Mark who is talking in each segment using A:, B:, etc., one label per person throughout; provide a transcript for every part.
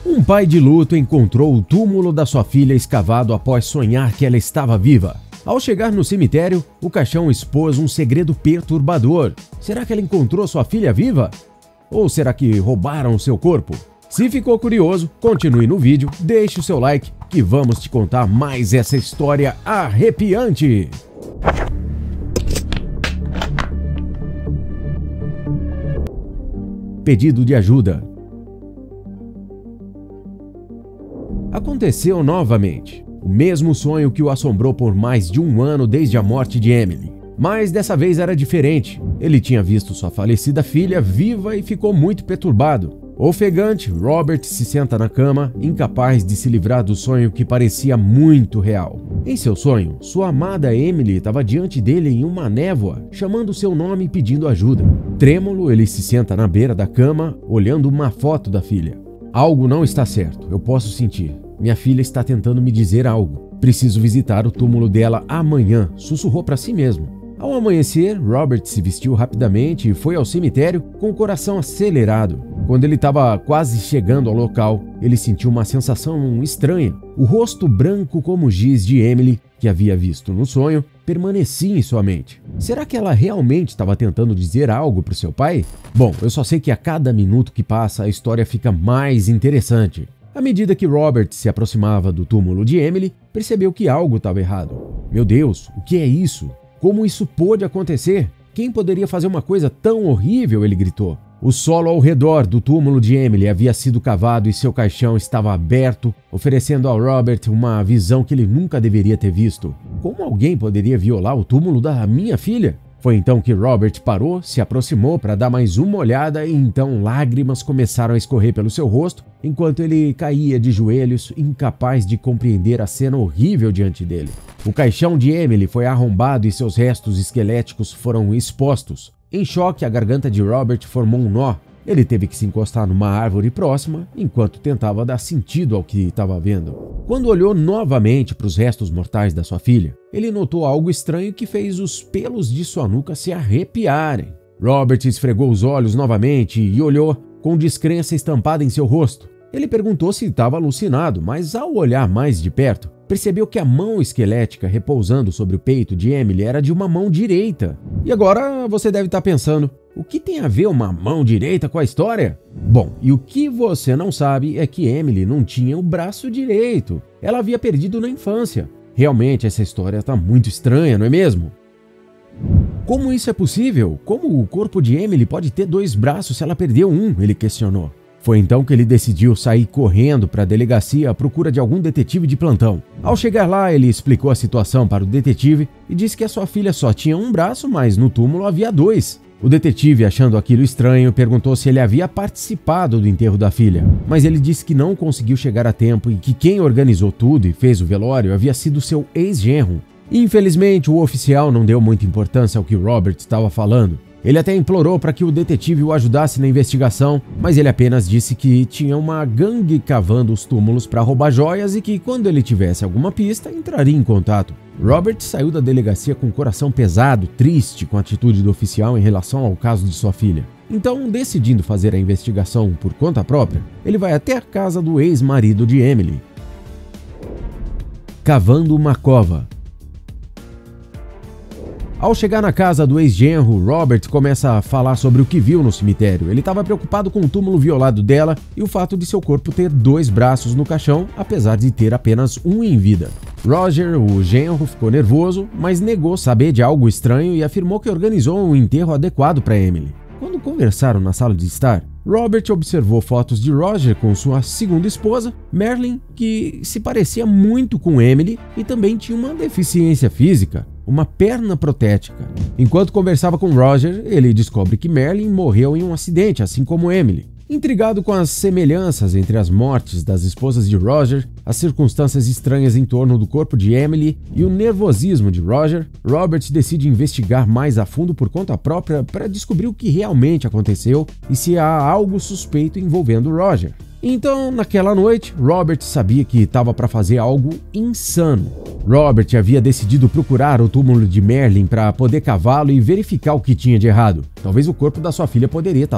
A: Um pai de luto encontrou o túmulo da sua filha escavado após sonhar que ela estava viva. Ao chegar no cemitério, o caixão expôs um segredo perturbador. Será que ela encontrou sua filha viva? Ou será que roubaram seu corpo? Se ficou curioso, continue no vídeo, deixe o seu like que vamos te contar mais essa história arrepiante. Pedido de ajuda. Aconteceu novamente. O mesmo sonho que o assombrou por mais de um ano desde a morte de Emily. Mas dessa vez era diferente. Ele tinha visto sua falecida filha viva e ficou muito perturbado. Ofegante, Robert se senta na cama, incapaz de se livrar do sonho que parecia muito real. Em seu sonho, sua amada Emily estava diante dele em uma névoa, chamando seu nome e pedindo ajuda. Trêmulo, ele se senta na beira da cama, olhando uma foto da filha. Algo não está certo, eu posso sentir. Minha filha está tentando me dizer algo. Preciso visitar o túmulo dela amanhã, sussurrou para si mesmo. Ao amanhecer, Robert se vestiu rapidamente e foi ao cemitério com o coração acelerado. Quando ele estava quase chegando ao local, ele sentiu uma sensação estranha. O rosto branco como giz de Emily, que havia visto no sonho, permanecia em sua mente. Será que ela realmente estava tentando dizer algo para o seu pai? Bom, eu só sei que a cada minuto que passa a história fica mais interessante. À medida que Robert se aproximava do túmulo de Emily, percebeu que algo estava errado. Meu Deus, o que é isso? Como isso pôde acontecer? Quem poderia fazer uma coisa tão horrível? Ele gritou. O solo ao redor do túmulo de Emily havia sido cavado e seu caixão estava aberto, oferecendo a Robert uma visão que ele nunca deveria ter visto. Como alguém poderia violar o túmulo da minha filha? Foi então que Robert parou, se aproximou para dar mais uma olhada e então lágrimas começaram a escorrer pelo seu rosto, enquanto ele caía de joelhos, incapaz de compreender a cena horrível diante dele. O caixão de Emily foi arrombado e seus restos esqueléticos foram expostos. Em choque, a garganta de Robert formou um nó. Ele teve que se encostar numa árvore próxima, enquanto tentava dar sentido ao que estava vendo. Quando olhou novamente para os restos mortais da sua filha, ele notou algo estranho que fez os pelos de sua nuca se arrepiarem. Robert esfregou os olhos novamente e olhou com descrença estampada em seu rosto. Ele perguntou se estava alucinado, mas ao olhar mais de perto, percebeu que a mão esquelética repousando sobre o peito de Emily era de uma mão direita. E agora você deve estar pensando, o que tem a ver uma mão direita com a história? Bom, e o que você não sabe é que Emily não tinha o braço direito. Ela havia perdido na infância. Realmente essa história está muito estranha, não é mesmo? Como isso é possível? Como o corpo de Emily pode ter dois braços se ela perdeu um? Ele questionou. Foi então que ele decidiu sair correndo para a delegacia à procura de algum detetive de plantão. Ao chegar lá, ele explicou a situação para o detetive e disse que a sua filha só tinha um braço, mas no túmulo havia dois. O detetive, achando aquilo estranho, perguntou se ele havia participado do enterro da filha, mas ele disse que não conseguiu chegar a tempo e que quem organizou tudo e fez o velório havia sido seu ex-genro. Infelizmente, o oficial não deu muita importância ao que Robert estava falando. Ele até implorou para que o detetive o ajudasse na investigação, mas ele apenas disse que tinha uma gangue cavando os túmulos para roubar joias e que, quando ele tivesse alguma pista, entraria em contato. Robert saiu da delegacia com o coração pesado, triste com a atitude do oficial em relação ao caso de sua filha. Então, decidindo fazer a investigação por conta própria, ele vai até a casa do ex-marido de Emily. Cavando uma cova. Ao chegar na casa do ex-genro, Robert começa a falar sobre o que viu no cemitério. Ele estava preocupado com o túmulo violado dela e o fato de seu corpo ter dois braços no caixão, apesar de ter apenas um em vida. Roger, o genro, ficou nervoso, mas negou saber de algo estranho e afirmou que organizou um enterro adequado para Emily. Quando conversaram na sala de estar, Robert observou fotos de Roger com sua segunda esposa, Marilyn, que se parecia muito com Emily e também tinha uma deficiência física, uma perna protética. Enquanto conversava com Roger, ele descobre que Marilyn morreu em um acidente, assim como Emily. Intrigado com as semelhanças entre as mortes das esposas de Roger, as circunstâncias estranhas em torno do corpo de Emily e o nervosismo de Roger, Robert decide investigar mais a fundo por conta própria para descobrir o que realmente aconteceu e se há algo suspeito envolvendo Roger. Então, naquela noite, Robert sabia que estava para fazer algo insano. Robert havia decidido procurar o túmulo de Marilyn para poder cavá-lo e verificar o que tinha de errado. Talvez o corpo da sua filha poderia estar lá.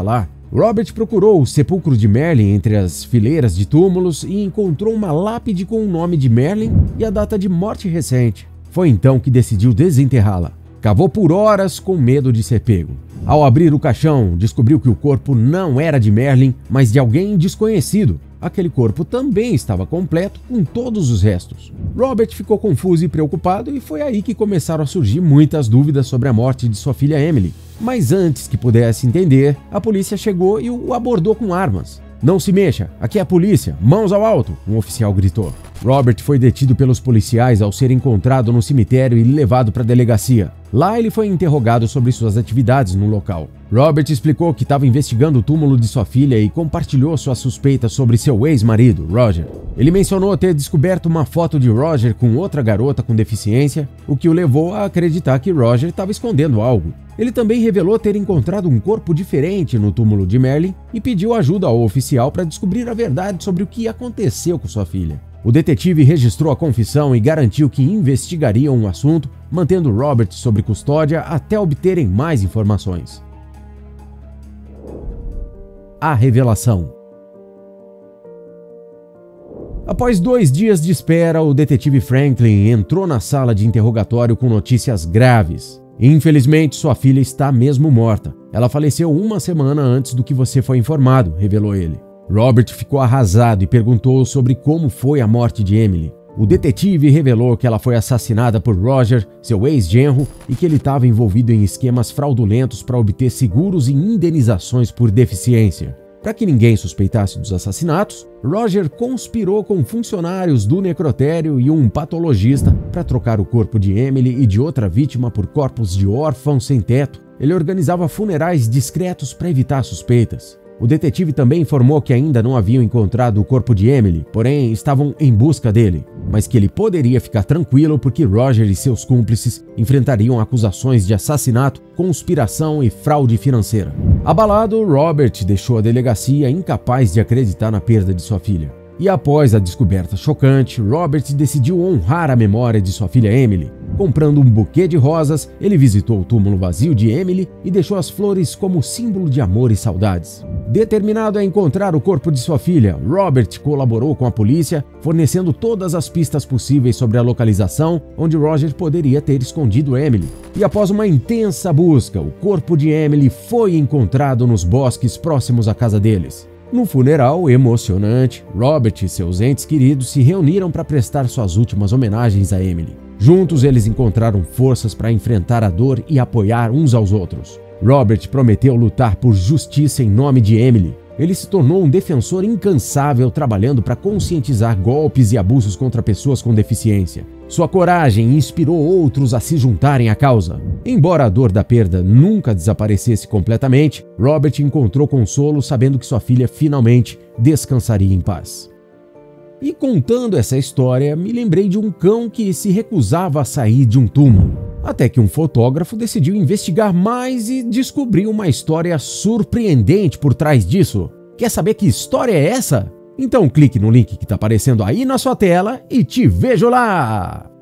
A: Robert procurou o sepulcro de Marilyn entre as fileiras de túmulos e encontrou uma lápide com o nome de Marilyn e a data de morte recente. Foi então que decidiu desenterrá-la. Cavou por horas com medo de ser pego. Ao abrir o caixão, descobriu que o corpo não era de Marilyn, mas de alguém desconhecido. Aquele corpo também estava completo com todos os restos. Robert ficou confuso e preocupado e foi aí que começaram a surgir muitas dúvidas sobre a morte de sua filha Emily. Mas antes que pudesse entender, a polícia chegou e o abordou com armas. "Não se mexa, aqui é a polícia, mãos ao alto", um oficial gritou. Robert foi detido pelos policiais ao ser encontrado no cemitério e levado para a delegacia. Lá ele foi interrogado sobre suas atividades no local. Robert explicou que estava investigando o túmulo de sua filha e compartilhou suas suspeitas sobre seu ex-marido, Roger. Ele mencionou ter descoberto uma foto de Roger com outra garota com deficiência, o que o levou a acreditar que Roger estava escondendo algo. Ele também revelou ter encontrado um corpo diferente no túmulo de Marilyn e pediu ajuda ao oficial para descobrir a verdade sobre o que aconteceu com sua filha. O detetive registrou a confissão e garantiu que investigariam o assunto, mantendo Robert sob custódia até obterem mais informações. A revelação. Após 2 dias de espera, o detetive Franklin entrou na sala de interrogatório com notícias graves. "Infelizmente, sua filha está mesmo morta. Ela faleceu 1 semana antes do que você foi informado", revelou ele. Robert ficou arrasado e perguntou sobre como foi a morte de Emily. O detetive revelou que ela foi assassinada por Roger, seu ex-genro, e que ele estava envolvido em esquemas fraudulentos para obter seguros e indenizações por deficiência. Para que ninguém suspeitasse dos assassinatos, Roger conspirou com funcionários do necrotério e um patologista para trocar o corpo de Emily e de outra vítima por corpos de órfãos sem teto. Ele organizava funerais discretos para evitar suspeitas. O detetive também informou que ainda não haviam encontrado o corpo de Emily, porém estavam em busca dele, mas que ele poderia ficar tranquilo porque Roger e seus cúmplices enfrentariam acusações de assassinato, conspiração e fraude financeira. Abalado, Robert deixou a delegacia incapaz de acreditar na perda de sua filha. E após a descoberta chocante, Robert decidiu honrar a memória de sua filha Emily. Comprando um buquê de rosas, ele visitou o túmulo vazio de Emily e deixou as flores como símbolo de amor e saudades. Determinado a encontrar o corpo de sua filha, Robert colaborou com a polícia, fornecendo todas as pistas possíveis sobre a localização onde Roger poderia ter escondido Emily. E após uma intensa busca, o corpo de Emily foi encontrado nos bosques próximos à casa deles. No funeral emocionante, Robert e seus entes queridos se reuniram para prestar suas últimas homenagens a Emily. Juntos, eles encontraram forças para enfrentar a dor e apoiar uns aos outros. Robert prometeu lutar por justiça em nome de Emily. Ele se tornou um defensor incansável trabalhando para conscientizar golpes e abusos contra pessoas com deficiência. Sua coragem inspirou outros a se juntarem à causa. Embora a dor da perda nunca desaparecesse completamente, Robert encontrou consolo sabendo que sua filha finalmente descansaria em paz. E contando essa história, me lembrei de um cão que se recusava a sair de um túmulo. Até que um fotógrafo decidiu investigar mais e descobriu uma história surpreendente por trás disso. Quer saber que história é essa? Então clique no link que está aparecendo aí na sua tela e te vejo lá!